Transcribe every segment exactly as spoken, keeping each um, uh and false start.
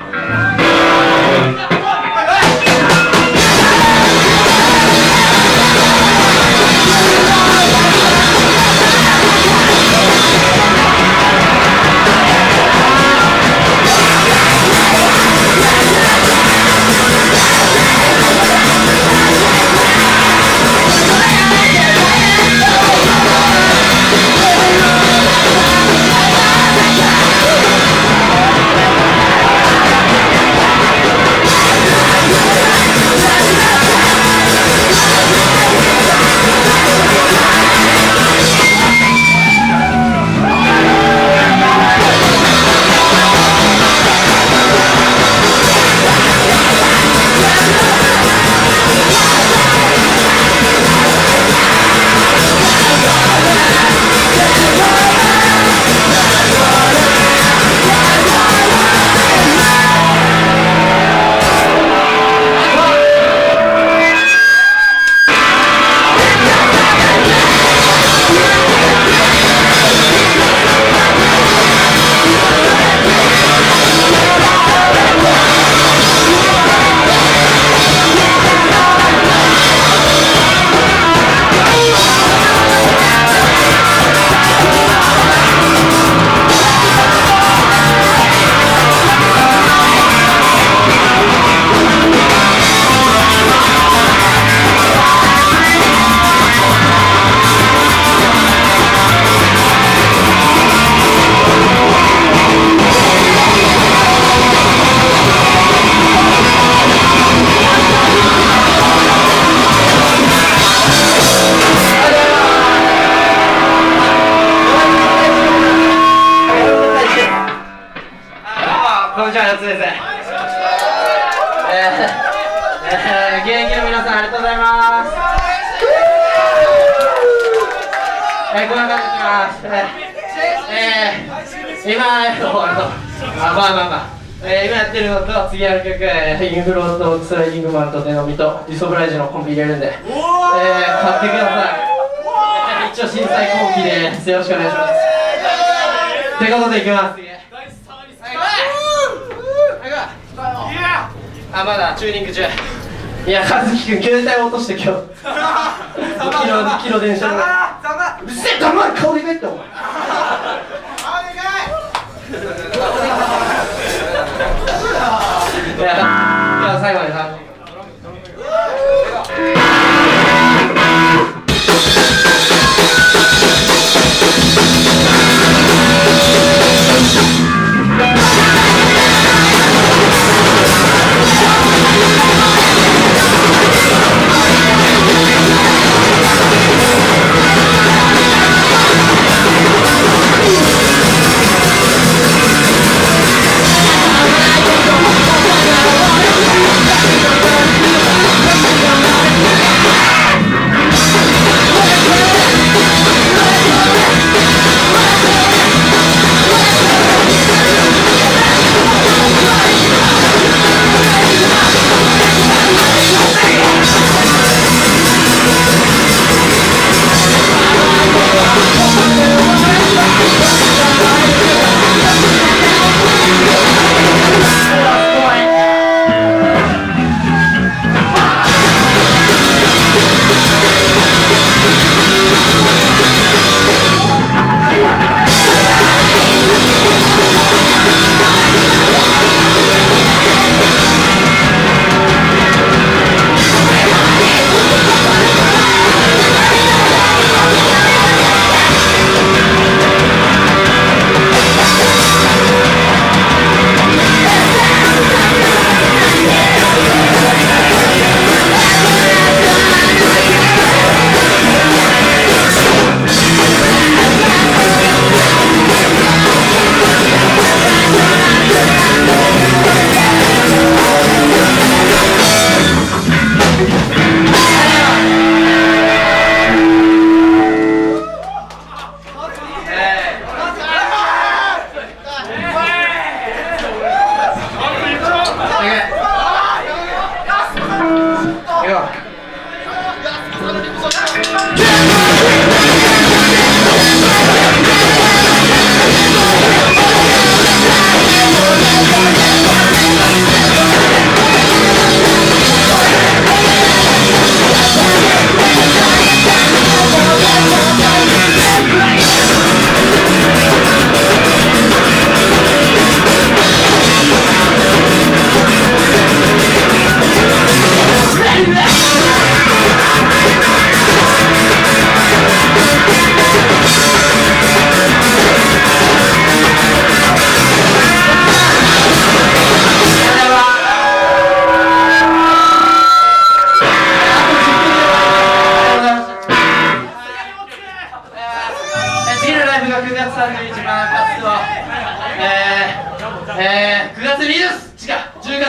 こんにちは、やつです。えー、えー、現役の皆さんありがとうございます。えー、こんな感じでいきます。えー、今、えっと、あの、あ、まあまあまあ、えー、今やってるのと、次やる曲、えー、インフローとスライディングマンとデノミとディソブライジのコンビ入れるんで、えー、買ってください。一応審査コンビです。よろしくお願いします。ということでいきます。あ、まだチューニング中。いや、和樹くん携帯落として今日にキロにキロ電車でうるせえ、黙れ、顔でかいってお前。いや、じゃあ最後まで楽しい。 We'll be right back.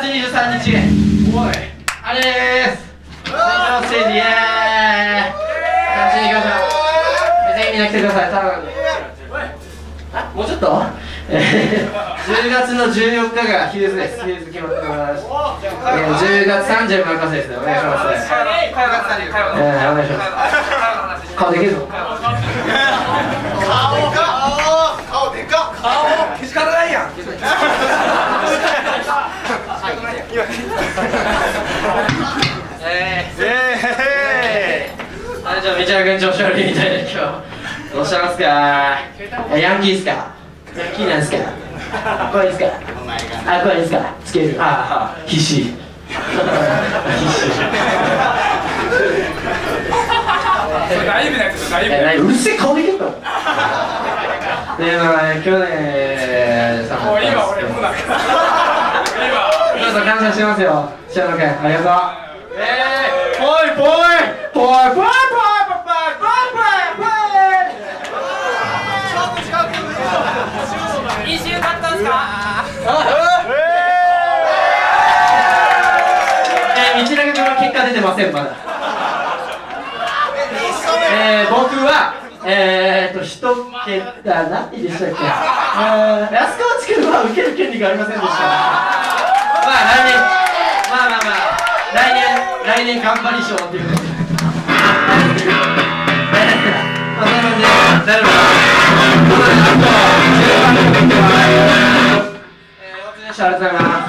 つにじゅうさんにち、おい、あれです。最初のステージ、イエーイ。楽しんでいきましょう。ぜひみんな来てください。頼む。あ、もうちょっと。じゅうがつのじゅうよっかがヒューズです。ヒューズ決まってます。じゅうがつさんじゅう任せですね。お願いします。えー、お願いします。顔できるぞ。顔か。顔でかっ。顔けしからないやん。えー、えー、あ、じゃあめちゃくちゃ調子悪いみたいな今日どうしてますか。ヤンキーっすか。ヤンキーなんすか。怖いっすか。あ、怖いっすか。つける。ああ、必死。必死。 大丈夫なやつ大丈夫。 うるせえ顔できるか。で、まあ、去年さん。 もういいわ、俺もうなんか。 どうぞ感謝しますよ。白野君、ありがとう。えー、ぽいぽいぽいぽいぽいぽいぽいぽいぽい。 一周勝ったんすか。 えー、道長君の結果出てませんまだ。えー、僕はえーと一桁何でしたっけ。あ、安川地区は受ける権利がありませんでした。まあ来年、まあまあまあ来年来年頑張り賞っていうことで。まあそんな感じで大丈夫か。あとじゅうさんこめはえー、お疲れ様でした。ありがとうございます。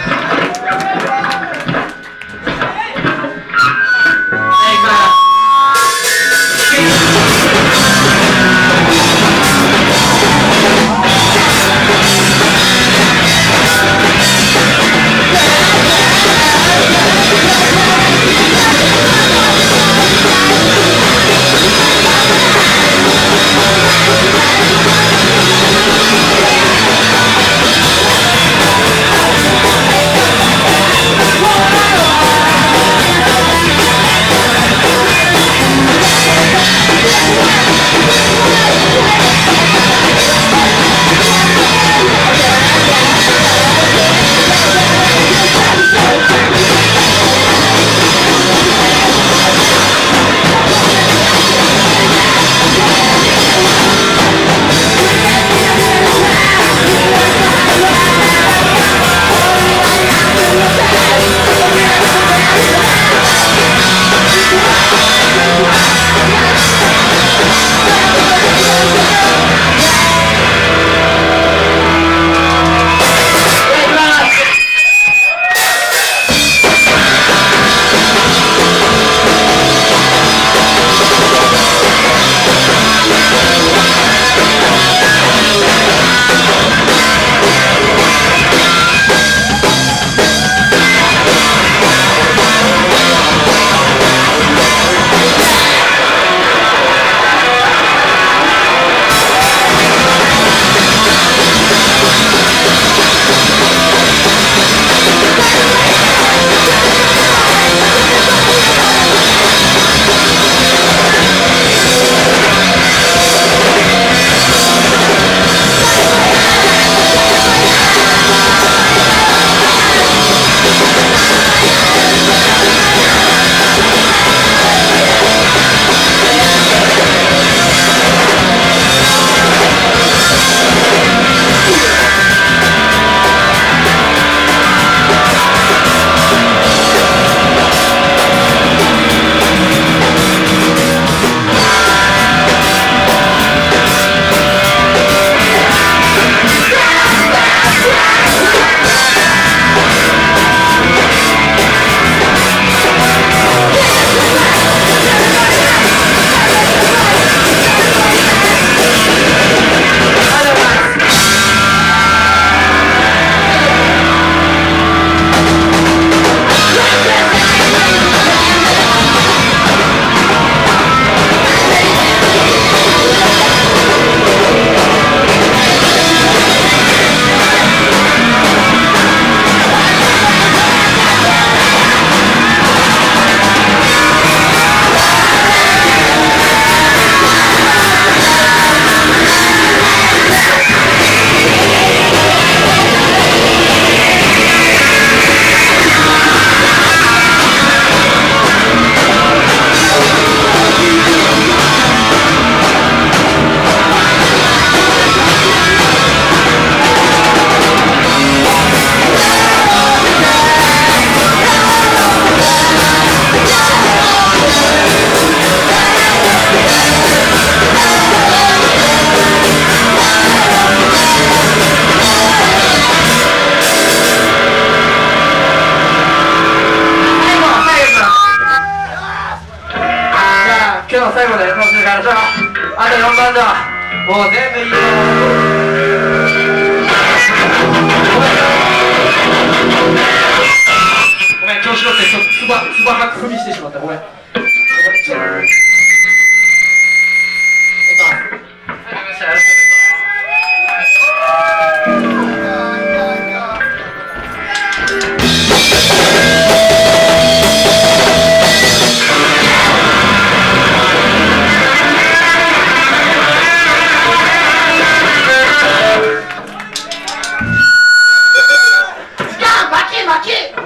えー、いきます。 We'll be right back. 今日の最後で楽しみからしょう。あとよんばんだ。もう全部いいよ。ごめん調子乗ってちょっとつばつば吐くふりしてしまった。ごめん。ごめんちょっと。いきます。はい、わかりました。よろしくお願いします。負け負け